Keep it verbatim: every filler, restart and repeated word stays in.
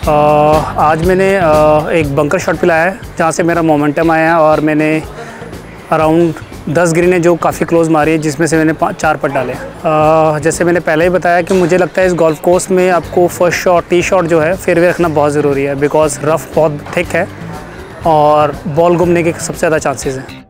आज मैंने एक बंकर शॉट पिलाया है जहाँ से मेरा मोमेंटम आया है और मैंने अराउंड दस ग्रीनें जो काफ़ी क्लोज मारी है, जिसमें से मैंने पाँच चार पट डाले। जैसे मैंने पहले ही बताया कि मुझे लगता है इस गोल्फ कोर्स में आपको फर्स्ट शॉट टी शॉट जो है फेयरवे रखना बहुत ज़रूरी है, बिकॉज़ रफ़ बहुत थिक है और बॉल घूमने के सबसे ज़्यादा चांसेस हैं।